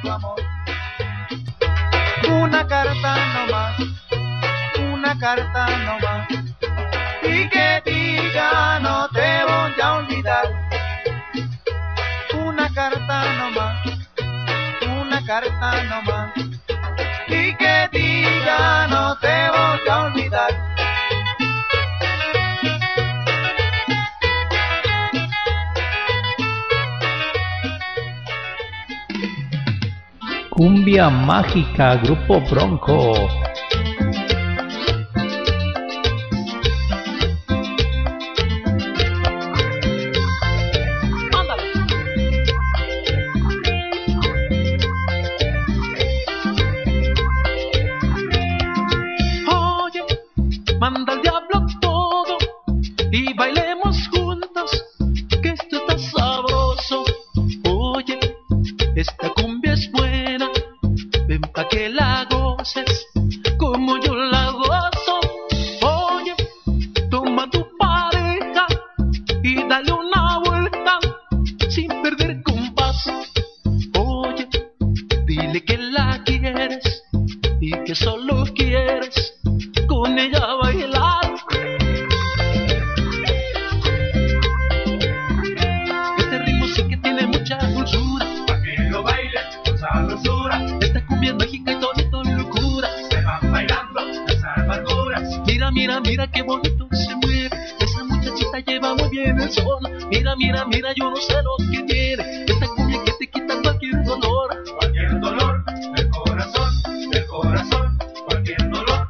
tu amor. Una carta no más, y que diga no te voy a olvidar. Una carta no más, y que diga no te voy a olvidar. Cumbia Mágica, Grupo Bronco. Oye, manda al diablo todo y bailemos juntos, que esto está sabroso. Oye, esta cumbia es buena, ven pa' que la goces como yo la gozo. Oye, toma tu pareja y dale una vuelta sin perder compás. Oye, dile que la quieres y que solo quieres con ella bailar. Este ritmo sí que tiene mucha dulzura, pa' que lo bailes con sabrosura. Esta cumbia es mágica y todo locura, se van bailando las amarguras. Mira, mira, mira qué bonito se mueve, esa muchachita lleva muy bien el son. Mira, mira, mira, yo no sé lo que tiene esta cumbia que te quita cualquier dolor del corazón, cualquier dolor.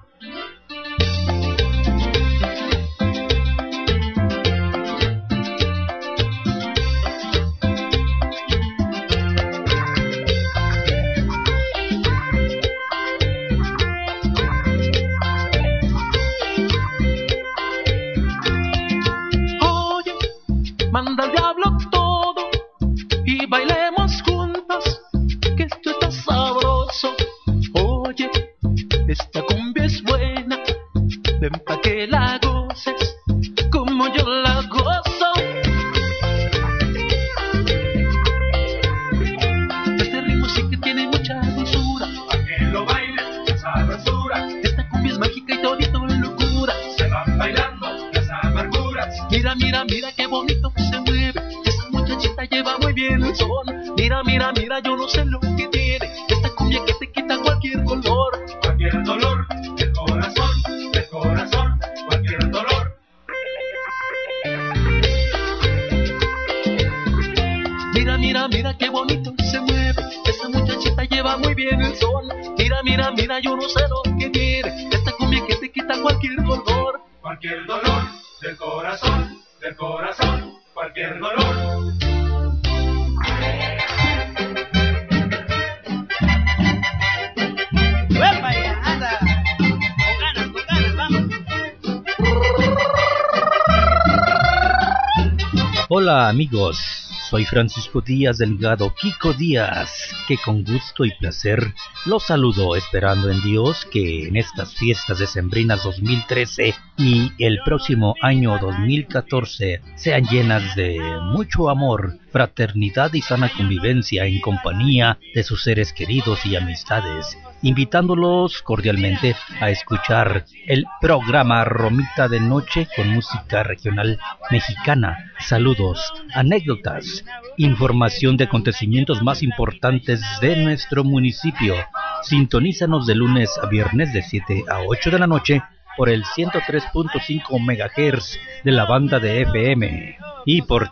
Oye, manda al diablo todo y bailemos juntos, que esto está sabroso. Oye, esta cumbia es buena, ven pa' que la goces como yo la gozo. Este ritmo sí que tiene mucha dulzura, pa' que lo bailes con sabrosura. Esta cumbia es mágica y todito locura, se van bailando las amarguras. Mira, mira, mira qué bonito se mueve, esa muchachita lleva muy bien el son. Mira, mira, mira, yo no sé lo que tiene esta cumbia que te quita cualquier dolor del corazón, cualquier dolor. Mira, mira, mira qué bonito se mueve, esa muchachita lleva muy bien el son. Mira, mira, mira, yo no sé lo que tiene esta cumbia que te quita cualquier dolor del corazón, cualquier dolor. Hola amigos, soy Francisco Díaz del Ligado Kiko Díaz, que con gusto y placer los saludo, esperando en Dios que en estas fiestas decembrinas 2013 y el próximo año 2014 sean llenas de mucho amor, fraternidad y sana convivencia en compañía de sus seres queridos y amistades, invitándolos cordialmente a escuchar el programa Romita de Noche con música regional mexicana, saludos, anécdotas, información de acontecimientos más importantes de nuestro municipio. Sintonízanos de lunes a viernes de 7 a 8 de la noche por el 103.5 MHz de la banda de FM y por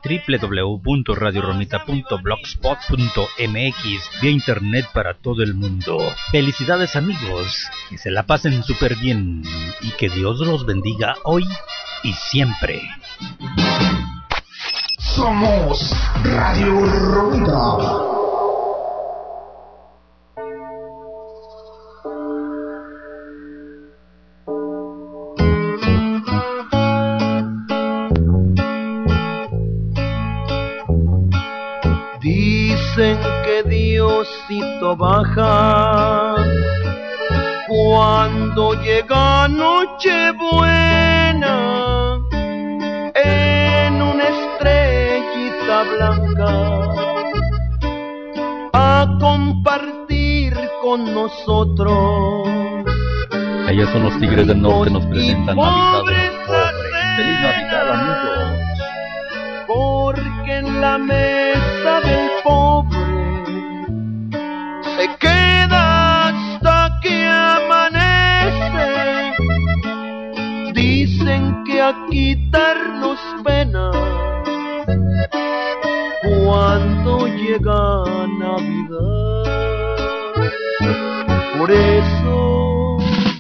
www.radioromita.blogspot.mx vía internet para todo el mundo. Felicidades amigos, que se la pasen súper bien y que Dios los bendiga hoy y siempre. Somos Radio Romita. Dicen que Diosito baja cuando llega Nochebuena en una estrellita blanca a compartir con nosotros. Ellos son los Tigres del Norte, nos presentan Navidad de los Pobres. ¡Feliz Navidad, amigos! Porque en la mesa del pobre se queda hasta que amanece. Dicen que a quitarnos pena cuando llega Navidad. Por eso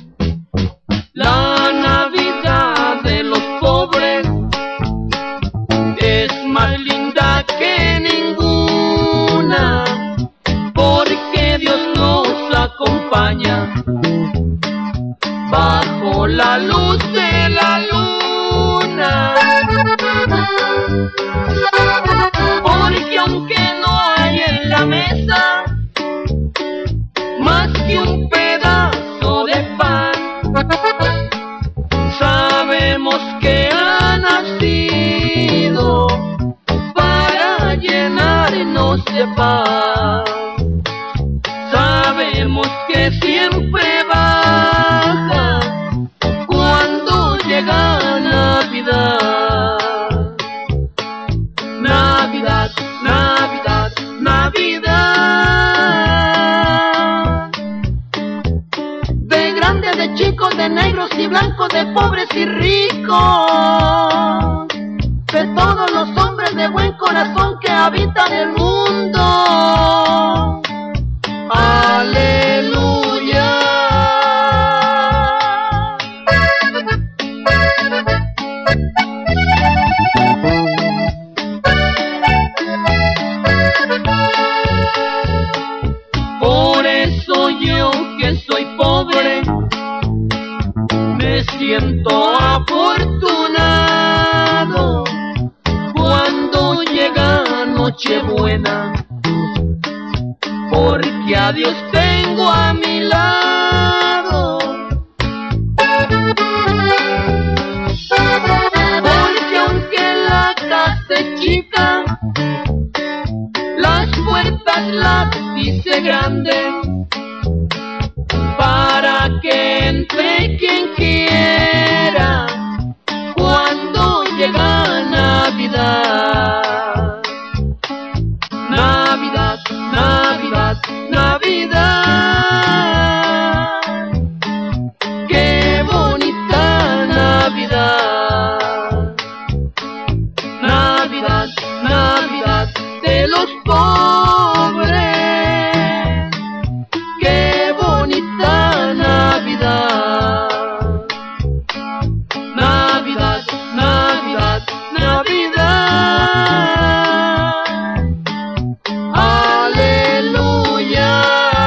la Navidad de los pobres es más linda que ninguna, porque Dios nos acompaña bajo la luz de la luna. Porque aunque no hay en la mesa más que un pedazo de pan, sabemos que ha nacido para llenarnos de paz. Sabemos que siempre baja cuando llega Navidad. Navidad, Navidad, Navidad. De grandes, de chicos, de negros y blancos, de pobres y ricos, de todos los hombres de buen corazón que habitan el mundo. Aleluya. Por eso yo que soy pobre me siento afortunado cuando llega Nochebuena, porque a Dios tengo a mi lado. Porque aunque la casa es chica, las puertas las hice grandes para que entre quien quiera cuando llega Navidad. Navidad, Navidad, Navidad. Qué bonita Navidad. Navidad, Navidad de los pobres. Qué bonita Navidad. Navidad, Navidad, Navidad. Aleluya.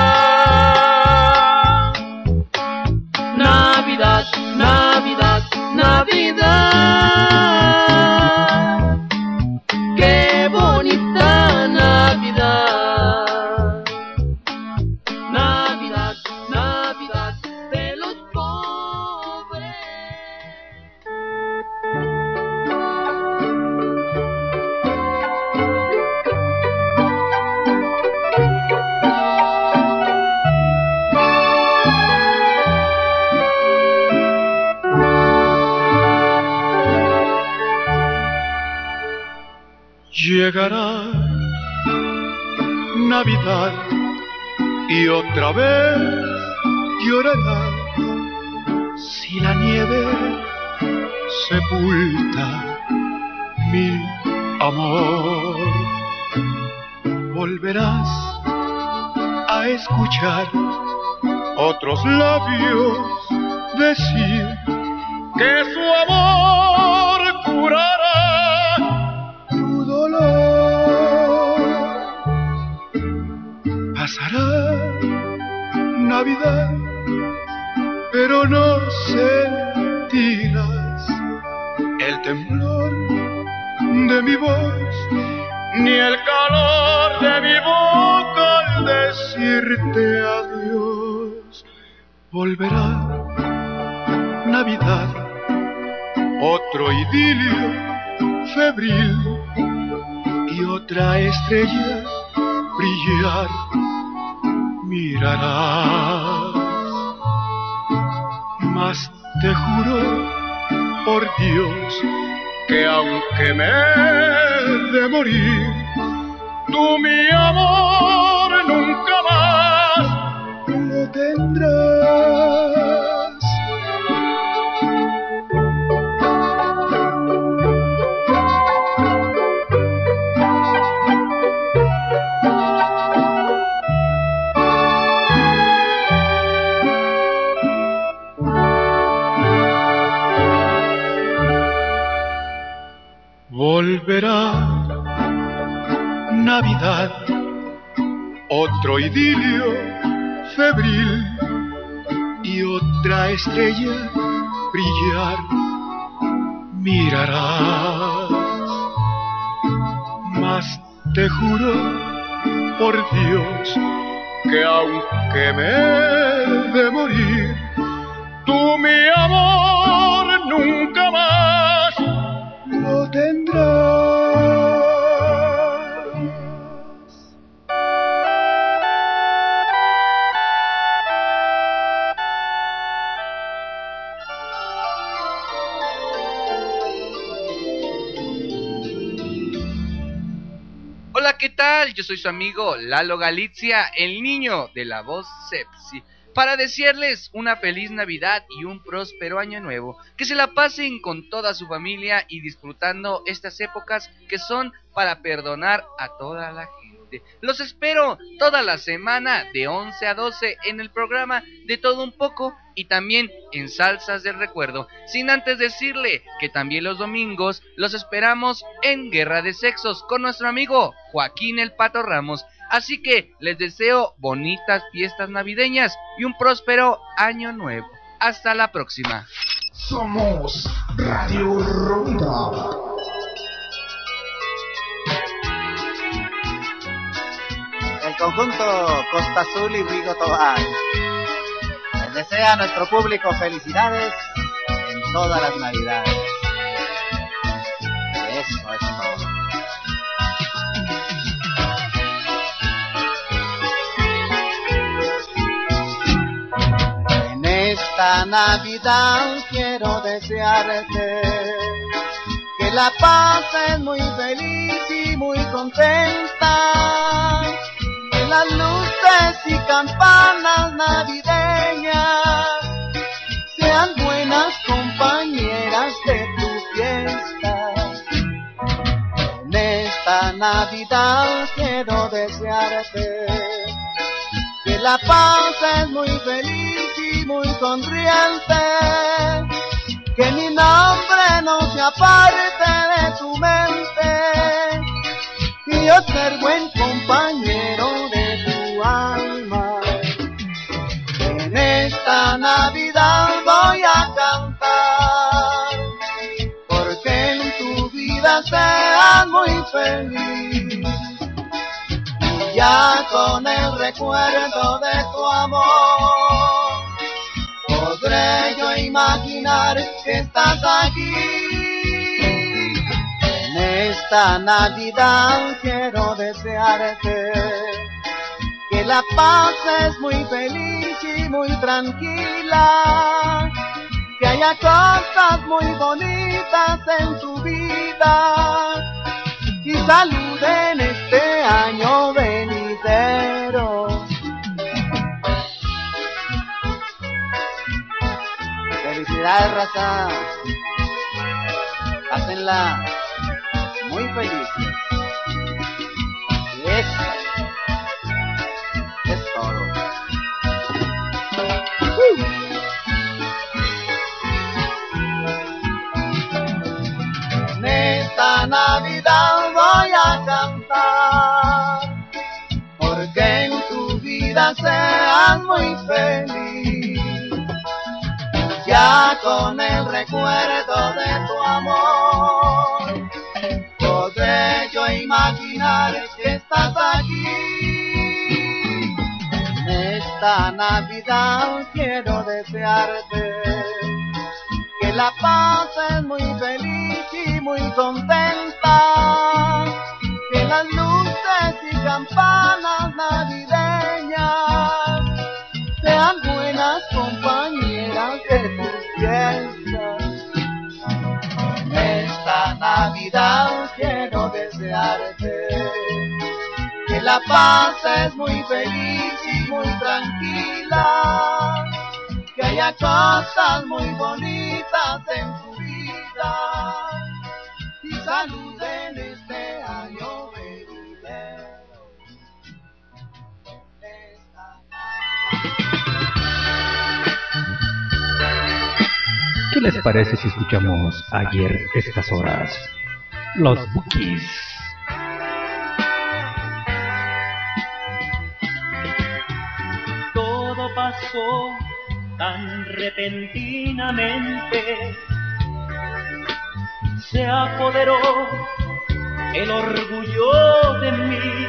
Navidad, Navidad, Navidad. Qué bonita Navidad. Navidad, Navidad de los pobres. Llegará Navidad y otra vez llorarás si la nieve sepulta mi amor. Volverás a escuchar otros labios decir que su amor curará tu dolor. Pasará Navidad, pero no sentirás el temblor de mi voz, ni el calor de mi boca al decirte adiós. Volverá Navidad, otro idilio febril y otra estrella brillar mirarás. Mas te juro por Dios que aunque me he de morir, tú mi amor nunca más lo tendrás. Volverá Navidad, otro idilio febril y otra estrella brillar mirarás. Mas te juro por Dios que aunque me he de morir, tú mi amor nunca más lo tendrás. Hola, ¿qué tal? Yo soy su amigo Lalo Galizia, el niño de la voz Sepsi, para desearles una feliz Navidad y un próspero año nuevo. Que se la pasen con toda su familia y disfrutando estas épocas que son para perdonar a toda la gente. Los espero toda la semana de 11 a 12 en el programa de Todo Un Poco y también en Salsas del Recuerdo. Sin antes decirle que también los domingos los esperamos en Guerra de Sexos con nuestro amigo Joaquín el Pato Ramos. Así que les deseo bonitas fiestas navideñas y un próspero año nuevo. Hasta la próxima. Somos Radio Rovira. El conjunto Costa Azul y Rigo Tobar les desea a nuestro público felicidades en todas las Navidades. Eso es todo. En esta Navidad quiero desearte que la pases muy feliz y muy contenta. Que las luces y campanas navideñas sean buenas compañeras de tu fiesta. En esta Navidad quiero desearte que la pases muy feliz y muy sonriente. Que mi nombre no se aparte de tu mente y yo ser buen compañero de tu alma. En esta Navidad voy a cantar porque en tu vida seas muy feliz. Y ya con el recuerdo de tu amor podré yo imaginar que estás aquí. En esta Navidad quiero desearte que la pases muy feliz y muy tranquila. Que haya cosas muy bonitas en tu vida y salud en este año venidero. Felicidades, raza. Pásenla muy felices. Eso es todo. En esta Navidad voy a cantar porque en tu vida seas muy feliz. Ya con el recuerdo de tu amor podré yo imaginar que estás aquí. En esta Navidad quiero desearte que la pases muy feliz y muy contenta. Que las luces y campanas navideñas compañeras de tus fiestas. Esta Navidad quiero desearte que la pases muy feliz y muy tranquila, que haya cosas muy bonitas en tu vida y salud en este año venidero. ¿Qué les parece si escuchamos ayer estas horas? Los Bukis. Todo pasó tan repentinamente, se apoderó el orgullo de mí.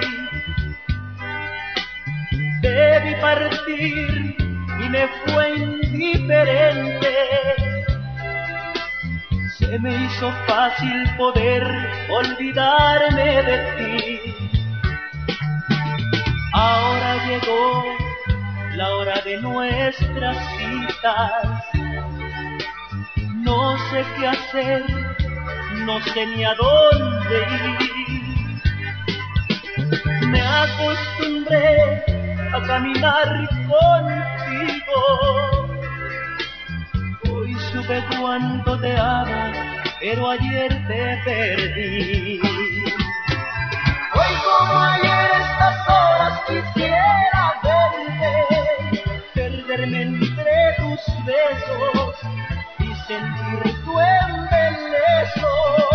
Debí partir y me fue indiferente. Se me hizo fácil poder olvidarme de ti. Ahora llegó la hora de nuestras citas. No sé qué hacer, no sé ni a dónde ir. Me acostumbré a caminar contigo. Hoy supe cuánto te amo, pero ayer te perdí. Hoy como ayer estas horas quisiera verte, perderme entre tus besos y sentir tu embeleso.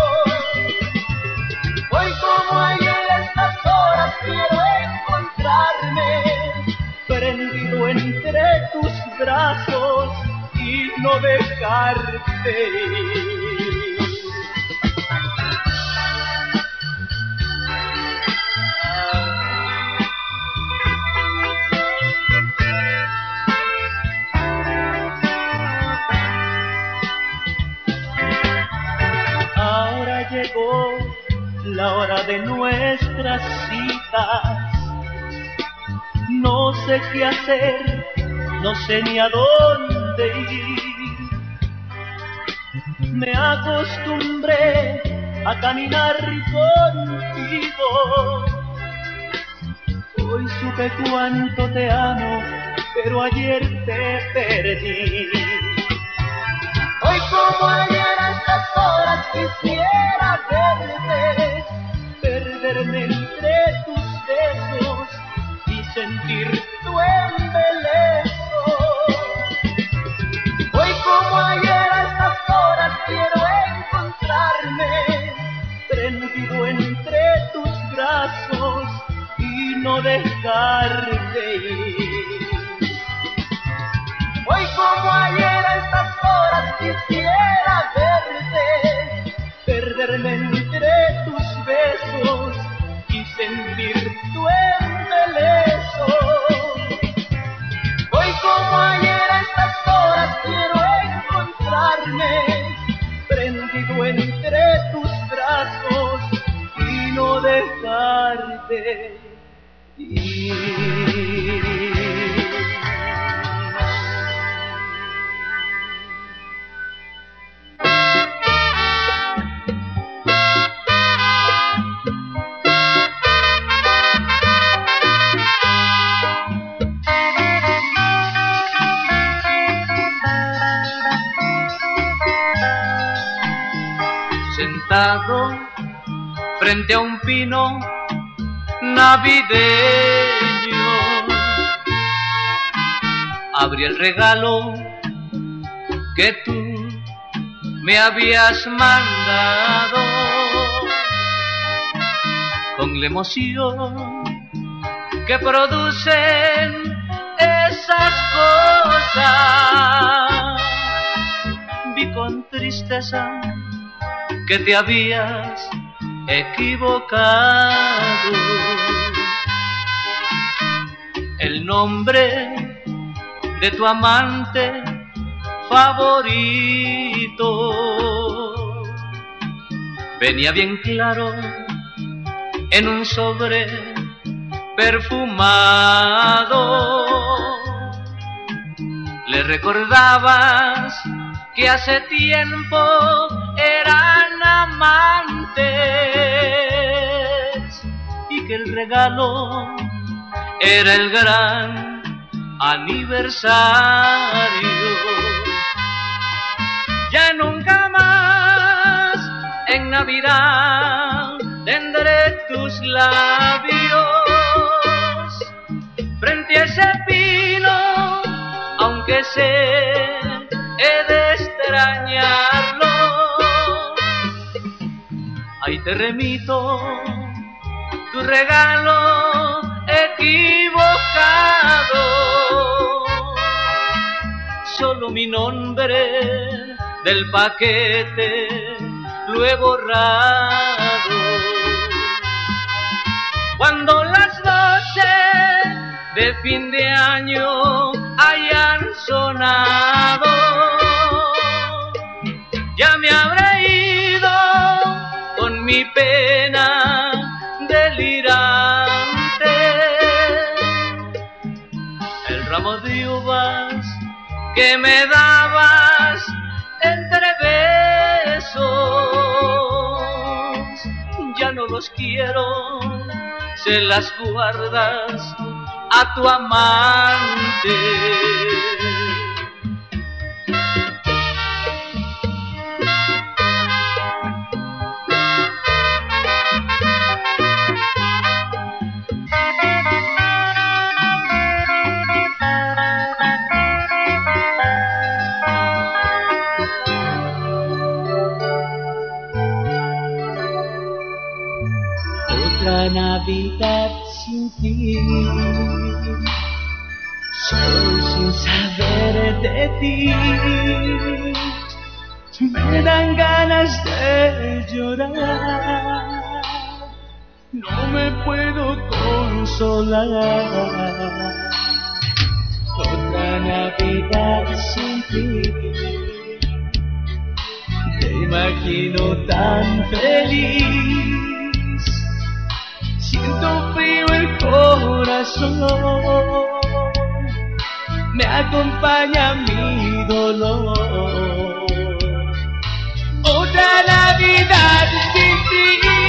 Hoy como ayer estas horas quiero encontrarme, prendido entre tus brazos y no dejarte ir. Ahora llegó la hora de nuestras citas. No sé qué hacer, no sé ni a dónde ir. Me acostumbré a caminar contigo. Hoy supe cuánto te amo, pero ayer te perdí. Hoy como ayer a estas horas quisiera verte, perderme entre tus besos y sentir tu embeleso. Hoy como ayer a estas horas quiero encontrarme, prendido entre tus brazos y no dejarte ir. Hoy como ayer a estas horas quisiera verte, perderme entre tus besos y sentir tu embeleso. Hoy como ayer a estas horas quiero encontrarme, prendido entre tus brazos y no dejarte ir. Sentado frente a un pino navideño, abrí el regalo que tú me habías mandado. Con la emoción que producen esas cosas, vi con tristeza que te habías equivocado. El nombre de tu amante favorito venía bien claro en un sobre perfumado. Le recordabas que hace tiempo eran amantes y que el regalo era el gran aniversario. Ya nunca más en Navidad tendré tus labios frente a ese pino, aunque sé he de extrañarlo. Ahí te remito tu regalo equivocado, solo mi nombre del paquete lo he borrado. Cuando las 12 de fin de año hayan sonado, ya me habré ido con mi pena delirante. El ramo de uvas que me dabas entre besos, ya no los quiero, se las guardas a tu amante. Otra Navidad sin ti, soy sin saber de ti, me dan ganas de llorar, no me puedo consolar. Otra Navidad sin ti, te imagino tan feliz, siento frío el corazón, me acompaña mi dolor. Otra Navidad sin ti,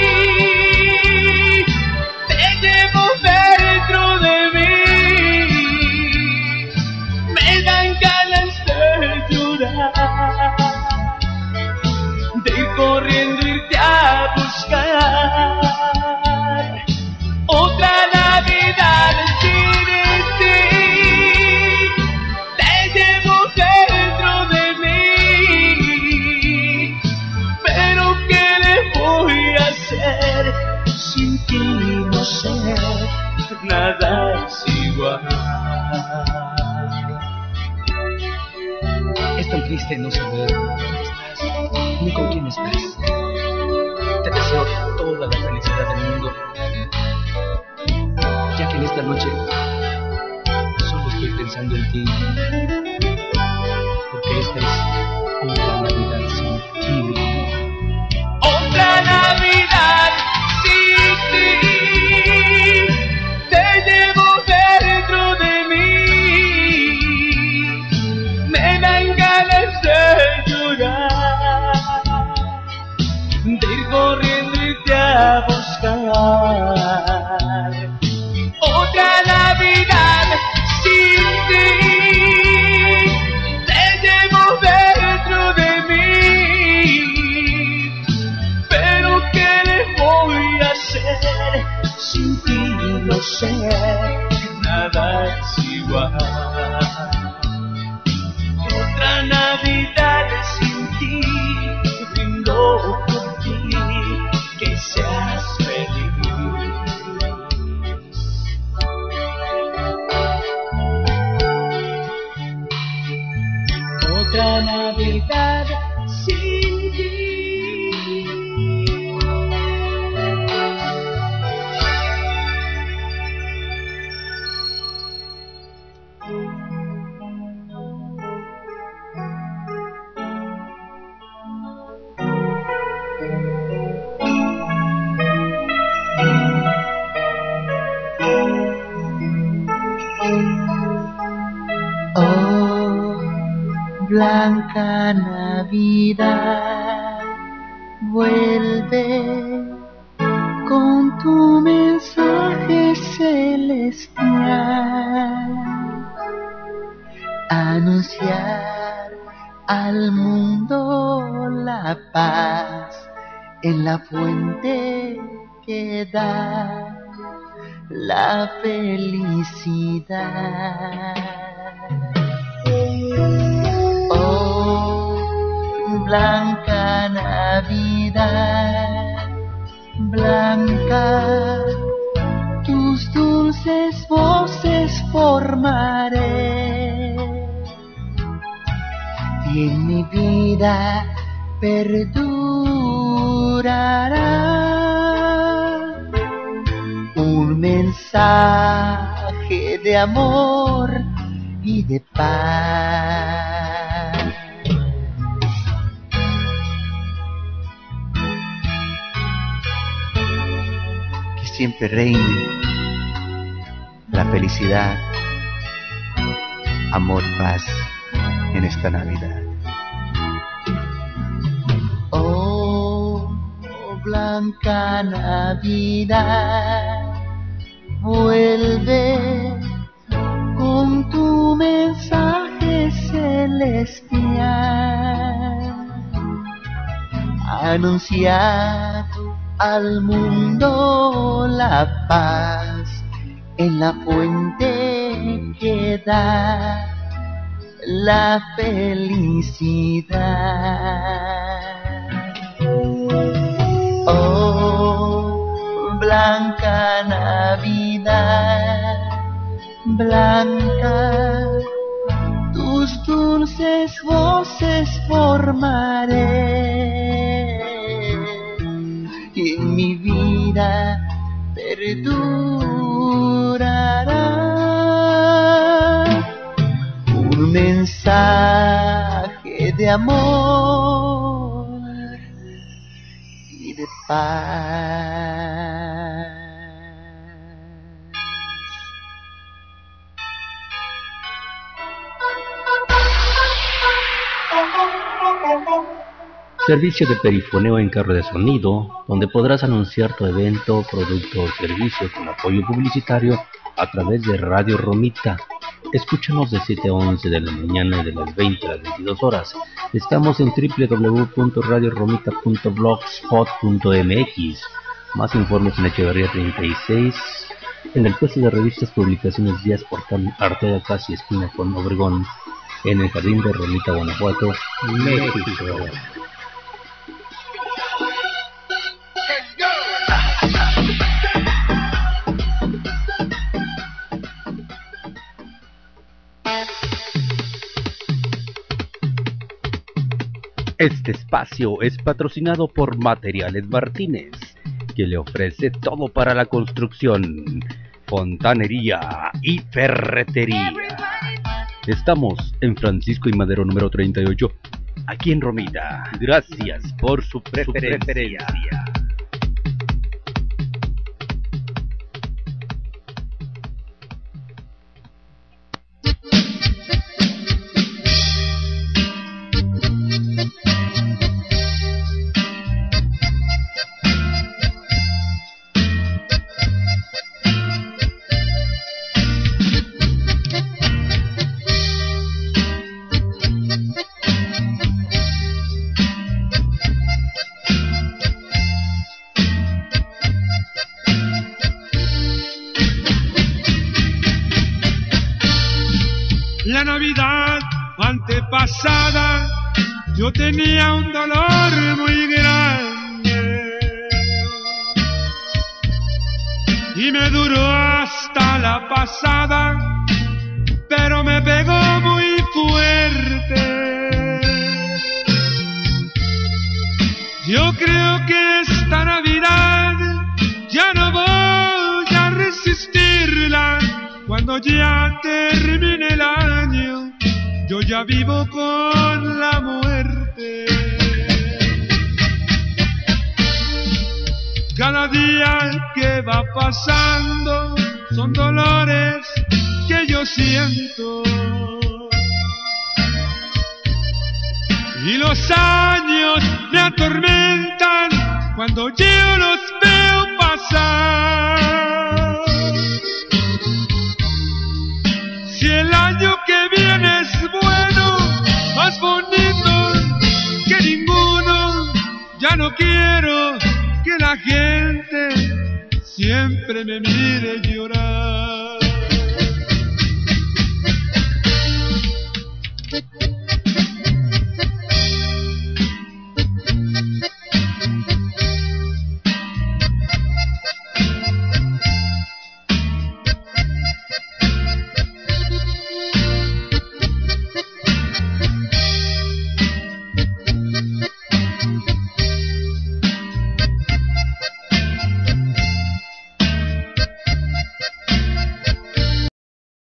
te llevo dentro de mí, me dan ganas de llorar, de ir corriendo, irte a buscar. Otra Navidad sin ti, te llevo dentro de mí, pero ¿qué le voy a hacer? Sin ti no sé, nada es igual. Es tan triste no saber dónde estás, ni con quién estás. Te deseo toda la felicidad del mundo, ya que en esta noche solo estoy pensando en ti, porque esta es otra Navidad sin ti. Otra Navidad sin ti, te llevo dentro de mí, me dan ganas de llorar, de ir corriendo y irte a buscar. Otra Navidad sin ti, te llevo dentro de mí, pero ¿qué le voy a hacer? Sin ti no sé, nada es igual. Otra Navidad sin ti, brindo por ti, que seas feliz. Otra Navidad sin ti. blanca Navidad, vuelve con tu mensaje celestial, anunciar al mundo la paz en la fuente que da la felicidad. Oh, blanca Navidad, blanca, tus dulces voces formaré y en mi vida perdurará un mensaje de amor y de paz. Que siempre reine la felicidad, amor, paz en esta Navidad. Oh, blanca Navidad, vuelve con tu mensaje celestial, anunciar al mundo la paz en la fuente que da la felicidad. Oh, blanca Navidad, blanca, tus dulces voces formaré y en mi vida perdurará un mensaje de amor y de paz. Servicio de perifoneo en carro de sonido, donde podrás anunciar tu evento, producto o servicio con apoyo publicitario a través de Radio Romita. Escúchanos de 7 a 11 de la mañana y de las 20 a las 22 horas. Estamos en www.radioromita.blogspot.mx. Más informes en Echeverría 36, en el puesto de revistas Publicaciones Díaz Portal Artega Casi esquina con Obregón, en el Jardín de Romita, Guanajuato, México. Este espacio es patrocinado por Materiales Martínez, que le ofrece todo para la construcción, fontanería y ferretería. Estamos en Francisco y Madero número 38, aquí en Romita. Gracias por su preferencia. La Navidad antepasada yo tenía un dolor muy grande y me duró hasta la pasada, pero me pegó muy fuerte. Yo creo que esta Navidad ya no voy a resistirla. Cuando ya termine el año, yo ya vivo con la muerte. Cada día que va pasando son dolores que yo siento. y los años me atormentan cuando yo los veo pasar. Si el año que viene es bueno, más bonito que ninguno, ya no quiero que la gente siempre me mire llorar.